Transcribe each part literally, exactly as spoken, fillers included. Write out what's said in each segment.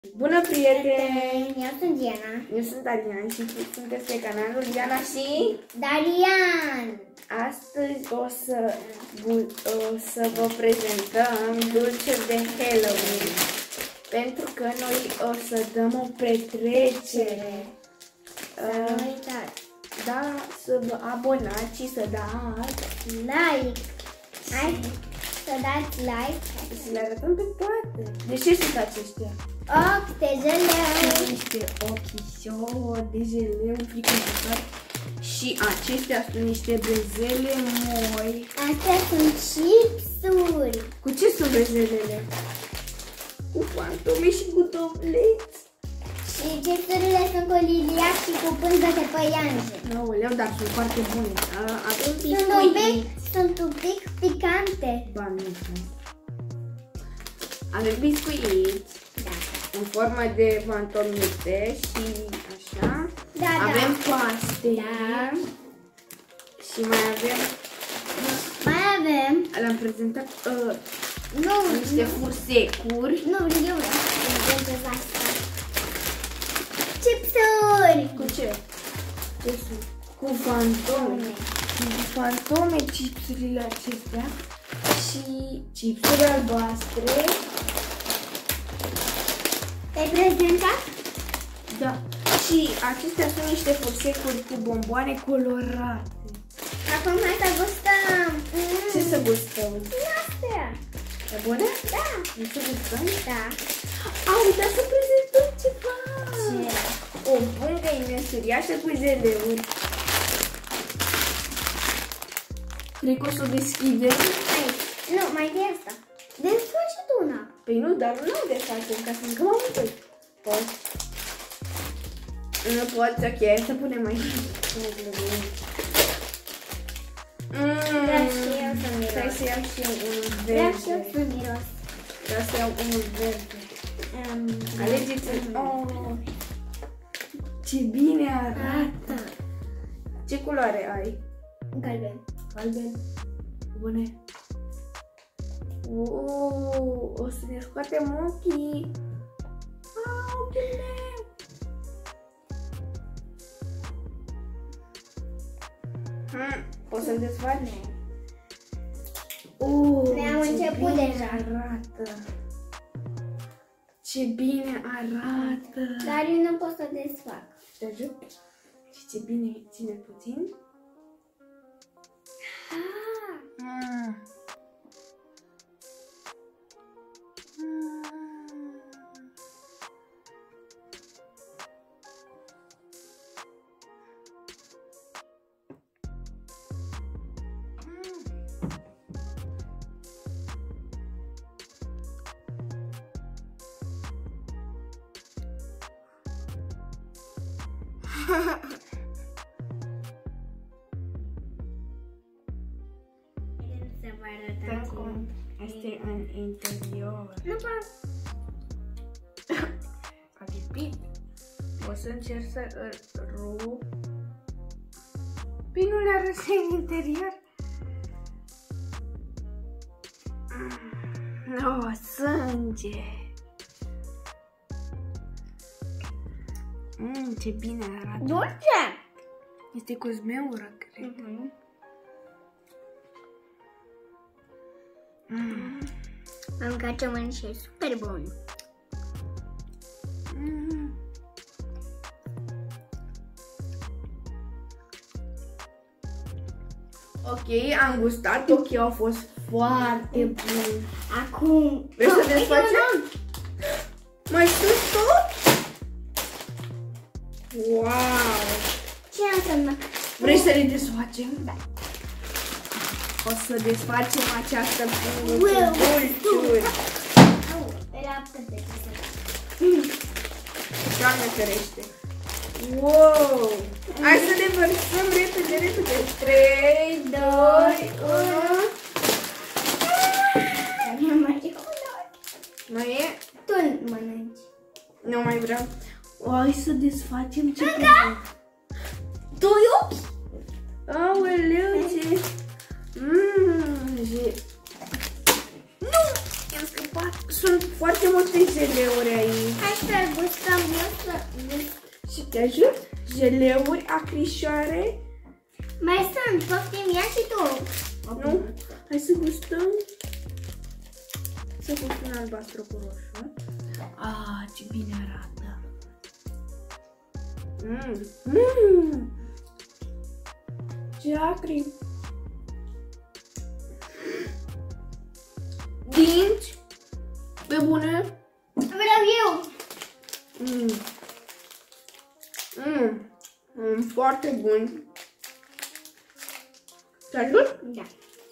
Bună, prieteni! Eu sunt Diana. Eu sunt Darian și sunteți pe canalul Diana și Darian. astăzi o să, o să vă prezentăm dulciuri de Halloween. Pentru că noi o să dăm o petrecere. Să nu uitați. Da, să vă abonați și să dați Like. Hai să dați like. să le arătăm pe toate. De ce sunt aceștia? Ochi de jeleu. Niște ochișori de jeleu fricoșători. Și acestea sunt niște brezele moi. Astea sunt chipsuri. Cu ce sunt brezelele? Cu fantome și cu dovleți. Și chipsurile sunt cu liliac și cu pânză de păianjen. Aoleu, dar sunt foarte bune. Avem Sunt un pic, sunt un pic picante. Ba, nu sunt. Avem biscuiți. Da. În formă de fantomite și așa. Da, avem da. paste. Da. Și mai avem, Mai avem. l-am prezentat, uh, Nu, niște nu. fursecuri. Nu, eu vreau să prezentez asta. Chipsuri. Cu ce? Ce sunt? Cu fantome. Cu fantome chipsurile acestea. Și chipsuri albastre. Te-ai prezentat? Da. Și acestea sunt niște fursecuri cu bomboane colorate. Acum hai să gustăm. Mm. Ce să gustăm? Astea. E bune? Da. Nu să gustăm? Da. A, uitat să prezentăm ceva. Ce? O pungă imens uriașă cu jeleuri. Cred că o să o deschidem. Aici. Nu, mai de asta. Desfaci și tu una. Păi nu, dar nu de facem, ca să mâncăm amândoi. Poți? Nu poți, ok, hai să punem aici. Mm. Vreau și eu să miros. Stai să iau și eu unul Vreau și eu verde. să miros. Vreau să iau unul verde. Um, Alegeți-l. Oh, ce bine arată. Ce culoare ai? Galben. Galben. Bune. Uuu, o să ne scoatem ochii. Ah, ochiul meu. Hmm, poți să-l desfaci? Uuu, Ne-am ce început bine deja. arată. Ce bine arată. Dar eu nu pot să desfac. Te ajut? Și ce bine, ține puțin. Ah, Mm. să vă arătați. Asta e în interior. Nu pot. A lipit. O să încerc să îl rup. Păi nu le arăt în interior. Mm. Oh, sânge. Mm, ce bine arată. Dulce? Este cu zmeură, cred. Mhm. Mm. Am cacioman și e super bun. Mm. Ok, am gustat, ochii au fost foarte buni. Acum... Vrei să Oh, desfacem? Mai sus tot? Wow! ce înseamnă? Vrei să le desfacem? Da. O să desfacem această pungă cu Wow. dulciuri. Au, era atât de Doamne ferește! Wow! Hai să le vărsăm repede, repede! trei, doi, unu... Mai e? Tu mănânci. Nu mai vreau. O, hai să desfacem ce Încă? Tu ochi? Aoleu, ce... Mmm, ce... Nu! am scăpat. Sunt foarte multe jeleuri aici. Hai să gustăm eu să... Și te ajut? Jeleuri, acrișoare. Mai sunt, poftim, ia și tu. Nu? Hai să gustăm. Să gustăm albastru cu roșu. Ah, ce bine arată. Mmm. Mmm. Ce acri. Dinți. Pe bune. Vreau eu. Mmm. Mmm. Mm, foarte bun. Te ajut? Da.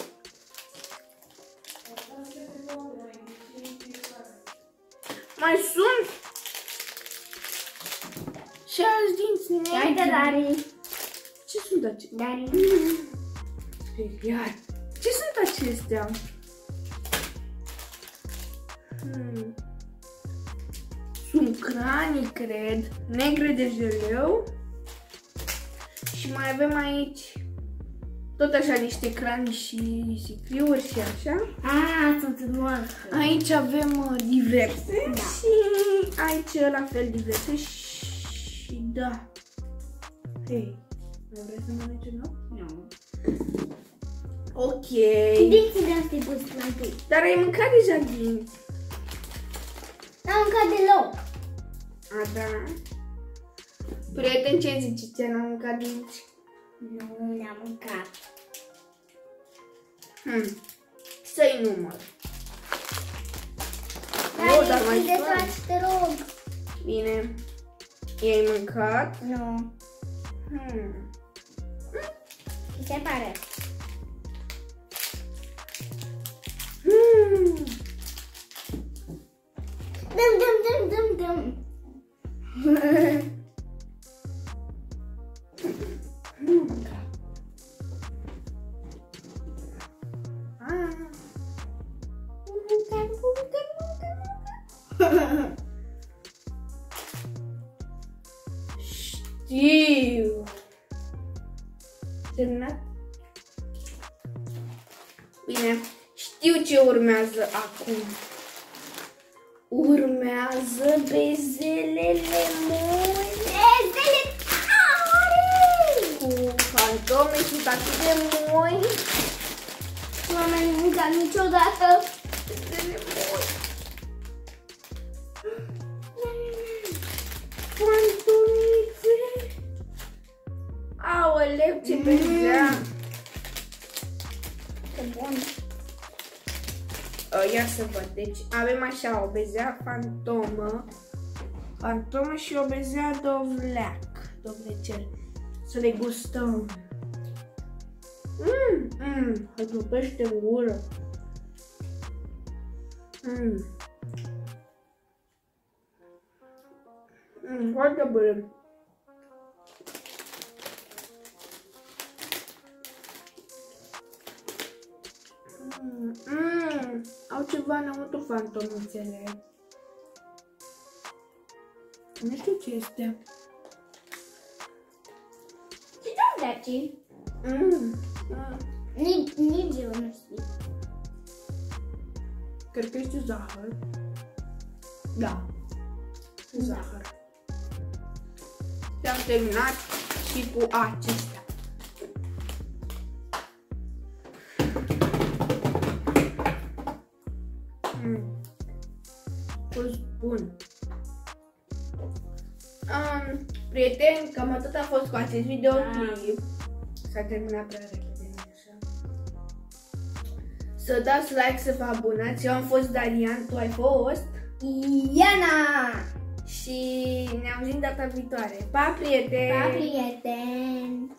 Mai sunt și alți dinți negri. Hai de Dari. Ce sunt acestea? Dari. Speriat. Ce sunt acestea? Hmm. Sunt cranii, cred. Negre de jeleu. Și mai avem aici tot așa niște crani și sicriuri și așa. Ah, sunt frumoase. Aici avem uh, diverse. Da. Și aici la fel diverse. Și da. Hei, mai vrei să mănânci un nou? Nu. Ok. Dinții vreau să-i pus mai întâi. Dar ai mâncat deja dinți. N-am mâncat deloc. A, da. Prieten, ce zici? Ți-a mâncat dinți? Nu, n-am mâncat. Hmm. Să-i număr. Dar, Nu, dar mai de faci. faci, te rog. Bine. I-ai mâncat? Nu. Hmm. Ce se pare? Hmm. Dăm, dăm, dăm, dăm, dăm. Știu. Terminat? Bine, știu ce urmează acum. Urmează bezelele moi. Bezele tare! Cu fantome și atât de moi. Nu am mai mâncat niciodată. Bezele moi. Fantomițe. Aoleu, ce bezea. Ce bun. Ia să văd. Deci avem așa o bezea fantomă. Fantomă și o bezea dovleac. Dovlecel. Să le gustăm. Mmm, mmm, îl trupește în gură. Mmm. Mmm, foarte bun. Mmm, au ceva înăuntru fantomițele. Nu știu ce este. Ce dau de aici? Mmm, mmm. Nici, nici eu nu știu. Cred că este zahăr. Da. Zahăr. Și-am terminat și cu acestea. Mm. Fost bun. Um, prieteni, cam atât a fost cu acest videoclip. S-a terminat prea repede, așa. Să dați like, să vă abonați. Eu am fost Darian, tu ai fost Iana! și ne auzim data viitoare. Pa, prieteni! Pa, prieteni!